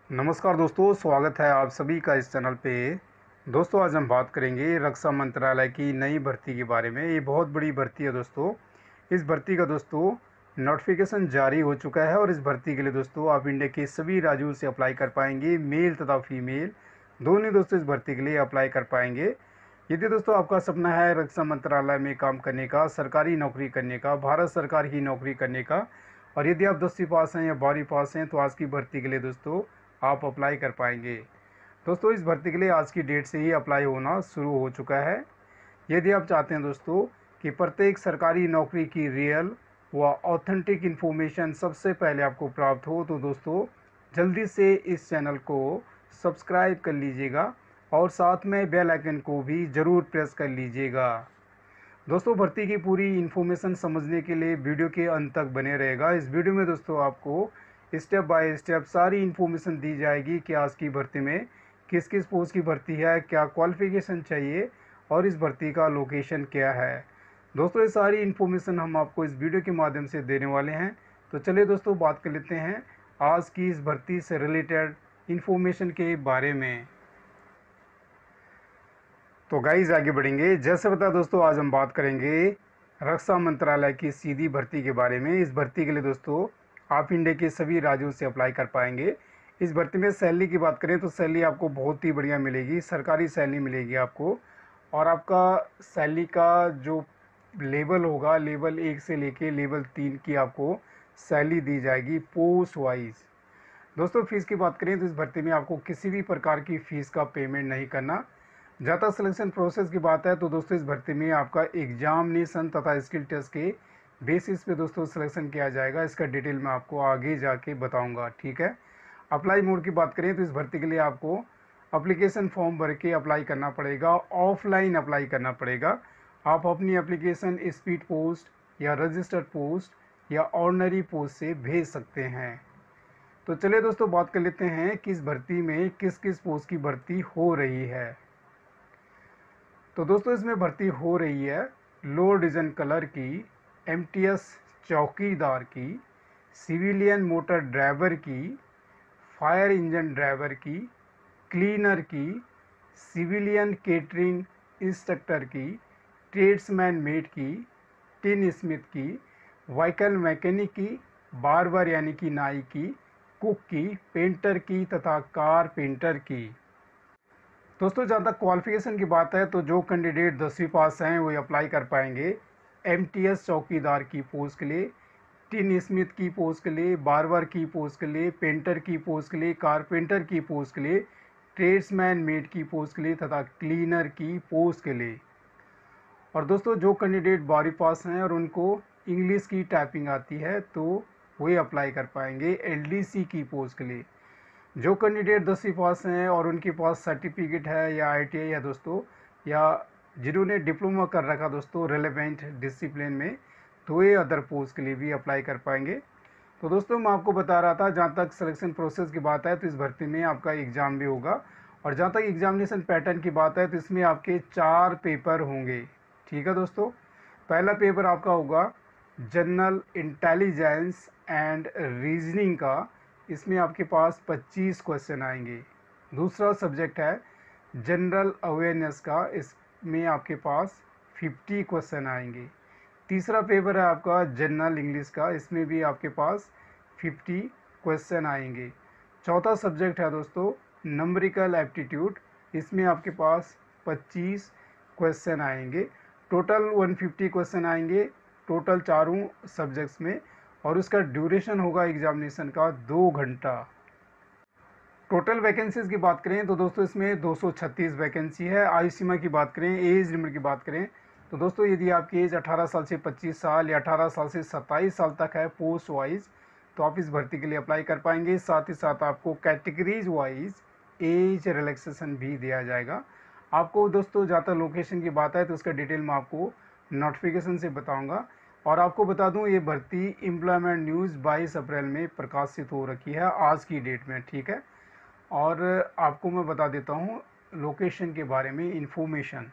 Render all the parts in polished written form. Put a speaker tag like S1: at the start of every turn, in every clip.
S1: नमस्कार दोस्तों, स्वागत है आप सभी का इस चैनल पे। दोस्तों, आज हम बात करेंगे रक्षा मंत्रालय की नई भर्ती के बारे में। ये बहुत बड़ी भर्ती है दोस्तों। इस भर्ती का दोस्तों नोटिफिकेशन जारी हो चुका है और इस भर्ती के लिए दोस्तों आप इंडिया के सभी राज्यों से अप्लाई कर पाएंगे। मेल तथा फीमेल दोनों दोस्तों इस भर्ती के लिए अप्लाई कर पाएंगे। यदि दोस्तों आपका सपना है रक्षा मंत्रालय में काम करने का, सरकारी नौकरी करने का, भारत सरकार की नौकरी करने का, और यदि आप 10वीं पास हैं या 12वीं पास हैं तो आज की भर्ती के लिए दोस्तों आप अप्लाई कर पाएंगे। दोस्तों, इस भर्ती के लिए आज की डेट से ही अप्लाई होना शुरू हो चुका है। यदि आप चाहते हैं दोस्तों कि प्रत्येक सरकारी नौकरी की रियल व ऑथेंटिक इन्फॉर्मेशन सबसे पहले आपको प्राप्त हो तो दोस्तों जल्दी से इस चैनल को सब्सक्राइब कर लीजिएगा और साथ में बेल आइकन को भी ज़रूर प्रेस कर लीजिएगा। दोस्तों, भर्ती की पूरी इन्फॉर्मेशन समझने के लिए वीडियो के अंत तक बने रहेगा। इस वीडियो में दोस्तों आपको स्टेप बाय स्टेप सारी इन्फॉर्मेशन दी जाएगी कि आज की भर्ती में किस किस पोस्ट की भर्ती है, क्या क्वालिफिकेशन चाहिए और इस भर्ती का लोकेशन क्या है। दोस्तों, ये सारी इन्फॉर्मेशन हम आपको इस वीडियो के माध्यम से देने वाले हैं। तो चलिए दोस्तों बात कर लेते हैं आज की इस भर्ती से रिलेटेड इन्फॉर्मेशन के बारे में। तो गाइज आगे बढ़ेंगे। जैसे बता दोस्तों, आज हम बात करेंगे रक्षा मंत्रालय की सीधी भर्ती के बारे में। इस भर्ती के लिए दोस्तों आप इंडिया के सभी राज्यों से अप्लाई कर पाएंगे। इस भर्ती में सैलरी की बात करें तो सैलरी आपको बहुत ही बढ़िया मिलेगी, सरकारी सैलरी मिलेगी आपको। और आपका सैलरी का जो लेवल होगा, लेवल 1 से लेके लेवल 3 की आपको सैलरी दी जाएगी पोस्ट वाइज। दोस्तों, फ़ीस की बात करें तो इस भर्ती में आपको किसी भी प्रकार की फ़ीस का पेमेंट नहीं करना। जहाँ तक सिलेक्शन प्रोसेस की बात है तो दोस्तों इस भर्ती में आपका एग्जामिनेशन तथा स्किल टेस्ट के बेसिस पे दोस्तों सिलेक्शन किया जाएगा। इसका डिटेल मैं आपको आगे जाके बताऊंगा, ठीक है। अप्लाई मोड की बात करें तो इस भर्ती के लिए आपको अप्लीकेशन फॉर्म भर के अप्लाई करना पड़ेगा, ऑफलाइन अप्लाई करना पड़ेगा। आप अपनी एप्लीकेशन स्पीड पोस्ट या रजिस्टर्ड पोस्ट या ऑर्डनरी पोस्ट से भेज सकते हैं। तो चलिए दोस्तों बात कर लेते हैं कि इस भर्ती में किस किस पोस्ट की भर्ती हो रही है। तो दोस्तों इसमें भर्ती हो रही है लो डिवीजन कलर की, एमटीएस चौकीदार की, सिविलियन मोटर ड्राइवर की, फायर इंजन ड्राइवर की, क्लीनर की, सिविलियन केटरिंग इंस्ट्रक्टर की, ट्रेड्समैन मेट की, टिन स्मिथ की, व्हीकल मैकेनिक की, बार्बर यानी कि नाई की, कुक की, पेंटर की तथा कारपेंटर की। दोस्तों, जहाँ तक क्वालिफिकेशन की बात है तो जो कैंडिडेट 10वीं पास हैं वो अप्लाई कर पाएंगे एमटीएस चौकीदार की पोस्ट के लिए, टिन स्मिथ की पोस्ट के लिए, बार्बर की पोस्ट के लिए, पेंटर की पोस्ट के लिए, कारपेंटर की पोस्ट के लिए, ट्रेड्समैन मेट की पोस्ट के लिए तथा क्लीनर की पोस्ट के लिए। और दोस्तों, जो कैंडिडेट 12वीं पास हैं और उनको इंग्लिश की टाइपिंग आती है तो वे अप्लाई कर पाएंगे एलडीसी की पोस्ट के लिए। जो कैंडिडेट 10वीं पास हैं और उनके पास सर्टिफिकेट है या आईटीआई है दोस्तों, या जिन्होंने डिप्लोमा कर रखा दोस्तों रेलेवेंट डिसिप्लिन में, तो ये अदर पोस्ट के लिए भी अप्लाई कर पाएंगे। तो दोस्तों मैं आपको बता रहा था, जहाँ तक सिलेक्शन प्रोसेस की बात है तो इस भर्ती में आपका एग्ज़ाम भी होगा। और जहाँ तक एग्जामिनेशन पैटर्न की बात है तो इसमें आपके 4 पेपर होंगे, ठीक है दोस्तों। पहला पेपर आपका होगा जनरल इंटेलिजेंस एंड रीजनिंग का, इसमें आपके पास 25 क्वेश्चन आएंगे। दूसरा सब्जेक्ट है जनरल अवेयरनेस का, इसमें आपके पास 50 क्वेश्चन आएंगे। तीसरा पेपर है आपका जनरल इंग्लिश का, इसमें भी आपके पास 50 क्वेश्चन आएंगे। चौथा सब्जेक्ट है दोस्तों नंबरिकल एप्टीट्यूड, इसमें आपके पास 25 क्वेश्चन आएंगे। टोटल 150 क्वेश्चन आएंगे टोटल चारों सब्जेक्ट्स में, और उसका ड्यूरेशन होगा एग्जामिनेशन का 2 घंटा। टोटल वैकेंसीज़ की बात करें तो दोस्तों इसमें 236 वैकेंसी है। आयु सीमा की बात करें, एज लिमिट की बात करें तो दोस्तों यदि आपकी एज 18 साल से 25 साल या 18 साल से 27 साल तक है पोस्ट वाइज, तो आप इस भर्ती के लिए अप्लाई कर पाएंगे। साथ ही साथ आपको कैटेगरीज वाइज एज रिलैक्सेशन भी दिया जाएगा। आपको दोस्तों जहाँ तक लोकेशन की बात है तो उसका डिटेल मैं आपको नोटिफिकेशन से बताऊँगा। और आपको बता दूं ये भर्ती एम्प्लॉयमेंट न्यूज़ 22 अप्रैल में प्रकाशित हो रखी है आज की डेट में, ठीक है। और आपको मैं बता देता हूँ लोकेशन के बारे में इंफॉर्मेशन।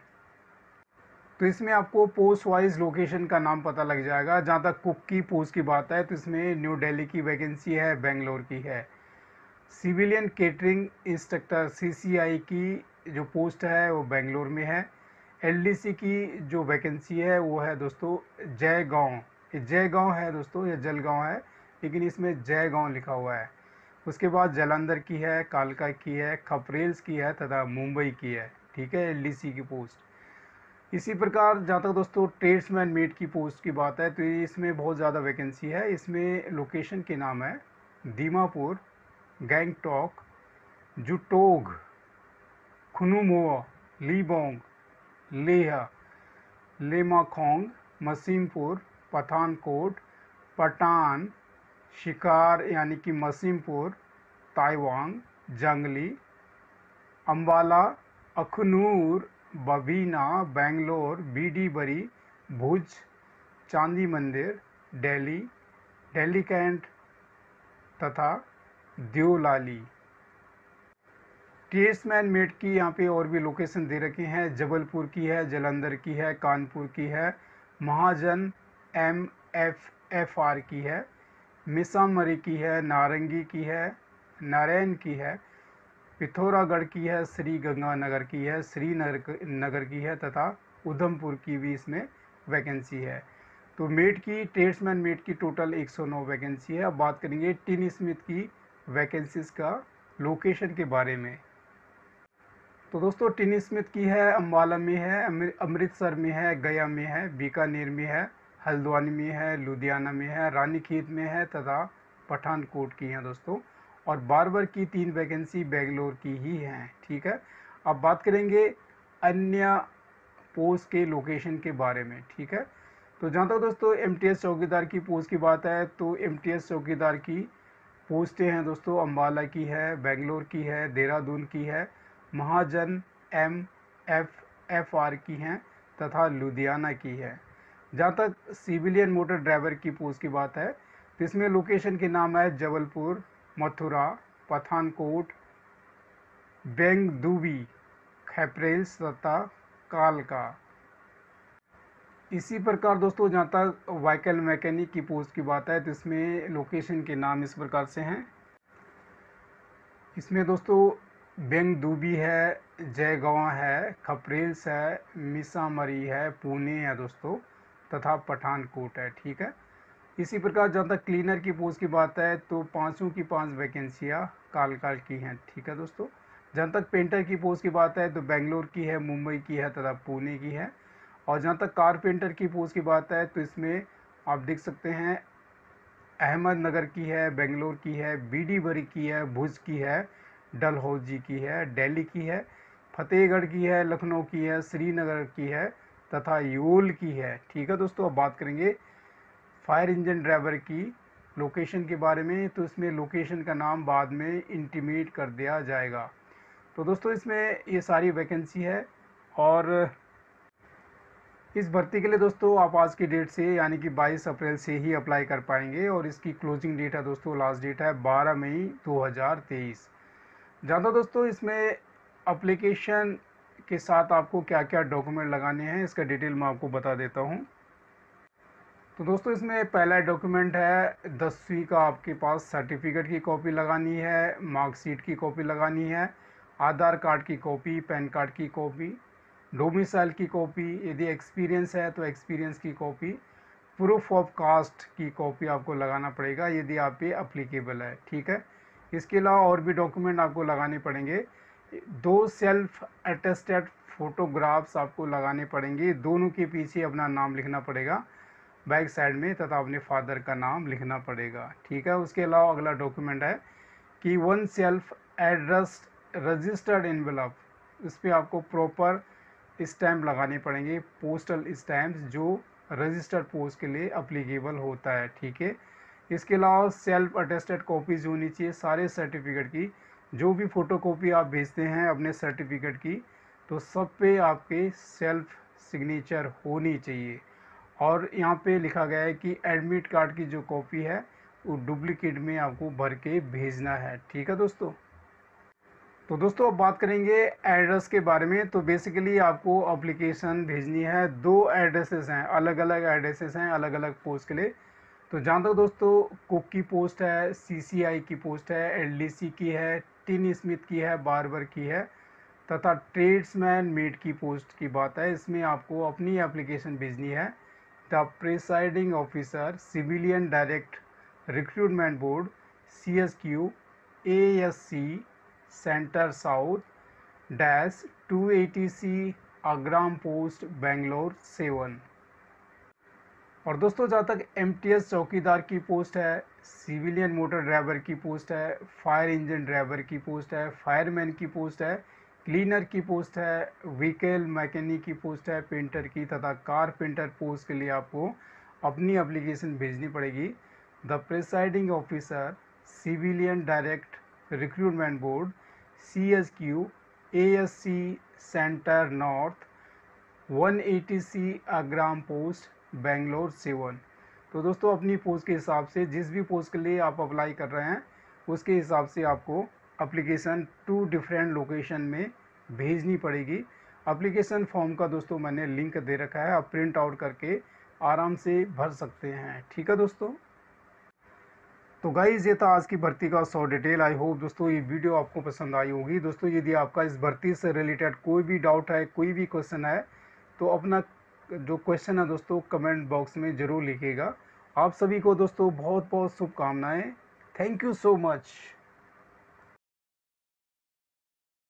S1: तो इसमें आपको पोस्ट वाइज लोकेशन का नाम पता लग जाएगा। जहाँ तक कुक की पोस्ट की बात है तो इसमें न्यू दिल्ली की वैकेंसी है, बेंगलोर की है। सिविलियन केटरिंग इंस्ट्रक्टर CCI की जो पोस्ट है वो बेंगलोर में है। LDC की जो वैकेंसी है वो है दोस्तों जयगांव। ये जयगांव है दोस्तों, ये जलगांव है लेकिन इसमें जयगांव लिखा हुआ है। उसके बाद जालंधर की है, कालका की है, खपरेल्स की है तथा मुंबई की है। ठीक है, LDC की पोस्ट। इसी प्रकार जहाँ तक दोस्तों ट्रेड्समैन मेट की पोस्ट की बात है तो इसमें बहुत ज़्यादा वैकेंसी है। इसमें लोकेशन के नाम है दीमापुर, गैंगटॉक, जुटोग, खुनुमोआ, लीबोंग, लेह, लेमाखोंग, मसीमपुर, पठानकोट, पटान, शिकार यानी कि मसीमपुर, ताइवांग, जंगली, अम्बाला, अखनूर, बबीना, बेंगलोर, बीडी बरी, भुज, चांदी मंदिर, दिल्ली, दिल्ली कैंट तथा देवलाली। ट्रेड्समैन मेट की यहाँ पे और भी लोकेशन दे रखे हैं। जबलपुर की है, जालंधर की है, कानपुर की है, महाजन MFFR की है, मिसामरी की है, नारंगी की है, नारायण की है, पिथौरागढ़ की है, श्री गंगानगर की है, श्रीनगर की है तथा उधमपुर की भी इसमें वैकेंसी है। तो मेट की, ट्रेड्समैन मेट की टोटल 109 वैकेंसी है। अब बात करेंगे टिन स्मिथ की वैकेंसीज का लोकेशन के बारे में। तो दोस्तों टिन स्मिथ की है अम्बाला में है, अमृतसर में है, गया में है, बीकानेर में है, हल्द्वानी में है, लुधियाना में है, रानीखेत में है तथा पठानकोट की हैं दोस्तों। और बार्बर की 3 वैकेंसी बेंगलोर की ही हैं। ठीक है, अब बात करेंगे अन्य पोस्ट के लोकेशन के बारे में। ठीक है, तो जहाँ तक दोस्तों MTS चौकीदार की पोस्ट की बात है तो MTS चौकीदार की पोस्टें हैं दोस्तों अम्बाला की है, बेंगलोर की है, देहरादून की है, महाजन MFFR की हैं तथा लुधियाना की है। जहाँ तक सिविलियन मोटर ड्राइवर की पोस्ट की बात है तो इसमें लोकेशन के नाम है जबलपुर, मथुरा, पठानकोट, बेंगदुबी, खैपरेल्स तथा कालका। इसी प्रकार दोस्तों जहाँ तक व्हीकल मैकेनिक की पोस्ट की बात है तो इसमें लोकेशन के नाम इस प्रकार से हैं। इसमें दोस्तों बेंगदुबी है, जयगांव है, खपरेल्स है, मिसामरी है, पुणे है दोस्तों तथा पठानकोट है। ठीक है, इसी प्रकार जहाँ तक क्लीनर की पोस्ट की बात है तो 5 की 5 वैकेंसियाँ कालका की हैं। ठीक है दोस्तों, जहाँ तक पेंटर की पोस्ट की बात है तो बेंगलोर की है, मुंबई की है तथा पुणे की है। और जहाँ तक कारपेंटर की पोस्ट की बात है तो इसमें आप देख सकते हैं अहमदनगर की है, बेंगलोर की है, बीडी बरी की है, भुज की है, डलहौजी की है, दिल्ली की है, फतेहगढ़ की है, लखनऊ की है, श्रीनगर की है तथा योल की है। ठीक है दोस्तों, अब बात करेंगे फायर इंजन ड्राइवर की लोकेशन के बारे में। तो इसमें लोकेशन का नाम बाद में इंटीमेट कर दिया जाएगा। तो दोस्तों इसमें ये सारी वैकेंसी है और इस भर्ती के लिए दोस्तों आप आज की डेट से यानी कि 22 अप्रैल से ही अप्लाई कर पाएंगे। और इसकी क्लोजिंग डेट है दोस्तों, लास्ट डेट है 12 मई 2023। ज़्यादा दोस्तों इसमें एप्लीकेशन के साथ आपको क्या क्या डॉक्यूमेंट लगाने हैं इसका डिटेल मैं आपको बता देता हूँ। तो दोस्तों इसमें पहला डॉक्यूमेंट है 10वीं का आपके पास सर्टिफिकेट की कॉपी लगानी है, मार्कशीट की कॉपी लगानी है, आधार कार्ड की कॉपी, पैन कार्ड की कॉपी, डोमिसाइल की कॉपी, यदि एक्सपीरियंस है तो एक्सपीरियंस की कॉपी, प्रूफ ऑफ कास्ट की कॉपी आपको लगाना पड़ेगा यदि आप पे अप्लीकेबल है। ठीक है, इसके अलावा और भी डॉक्यूमेंट आपको लगाने पड़ेंगे। 2 सेल्फ अटेस्टेड फोटोग्राफ्स आपको लगाने पड़ेंगे, दोनों के पीछे अपना नाम लिखना पड़ेगा बैक साइड में तथा अपने फादर का नाम लिखना पड़ेगा। ठीक है, उसके अलावा अगला डॉक्यूमेंट है कि 1 सेल्फ एड्रेस रजिस्टर्ड एनवेलप, इस पर आपको प्रॉपर स्टैम्प लगाने पड़ेंगे, पोस्टल स्टैम्प्स जो रजिस्टर्ड पोस्ट के लिए अप्लीकेबल होता है। ठीक है, इसके अलावा सेल्फ अटेस्टेड कॉपीज होनी चाहिए सारे सर्टिफिकेट की। जो भी फ़ोटोकॉपी आप भेजते हैं अपने सर्टिफिकेट की तो सब पे आपके सेल्फ सिग्नेचर होनी चाहिए। और यहाँ पे लिखा गया है कि एडमिट कार्ड की जो कॉपी है वो डुप्लीकेट में आपको भर के भेजना है। ठीक है दोस्तों, तो दोस्तों अब बात करेंगे एड्रेस के बारे में। तो बेसिकली आपको एप्लीकेशन भेजनी है, 2 एड्रेसेस हैं, अलग अलग एड्रेसेस हैं अलग अलग पोस्ट के लिए। तो जहाँ तक दोस्तों कुक की पोस्ट है, सीसीआई की पोस्ट है, एलडीसी की है, टिन स्मिथ की है, बार्बर की है तथा ट्रेड्समैन मेट की पोस्ट की बात है, इसमें आपको अपनी एप्लीकेशन भेजनी है। The presiding officer civilian direct recruitment board CSQ ASC centre south dash 280C Agram post Bangalore 7। और दोस्तों जहाँ तक MTS चौकीदार की पोस्ट है, सिविलियन मोटर ड्राइवर की पोस्ट है, फायर इंजन ड्राइवर की पोस्ट है, फायरमैन की पोस्ट है, क्लीनर की पोस्ट है, व्हीकल मैकेनिक की पोस्ट है, पेंटर की तथा कारपेंटर पोस्ट के लिए आपको अपनी एप्लीकेशन भेजनी पड़ेगी। The presiding officer civilian direct recruitment board CSQ ASC centre north 180C Agram post Bangalore 7। तो दोस्तों अपनी पोस्ट के हिसाब से जिस भी पोस्ट के लिए आप अप्लाई कर रहे हैं उसके हिसाब से आपको एप्लीकेशन 2 डिफरेंट लोकेशन में भेजनी पड़ेगी। एप्लीकेशन फॉर्म का दोस्तों मैंने लिंक दे रखा है, आप प्रिंट आउट करके आराम से भर सकते हैं। ठीक है दोस्तों, तो गाइज़ ये था आज की भर्ती का 100 डिटेल। आई होप दोस्तों ये वीडियो आपको पसंद आई होगी। दोस्तों यदि आपका इस भर्ती से रिलेटेड कोई भी डाउट है, कोई भी क्वेश्चन है, तो अपना जो क्वेश्चन है दोस्तों कमेंट बॉक्स में ज़रूर लिखिएगा। आप सभी को दोस्तों बहुत बहुत शुभकामनाएं। Thank you so much.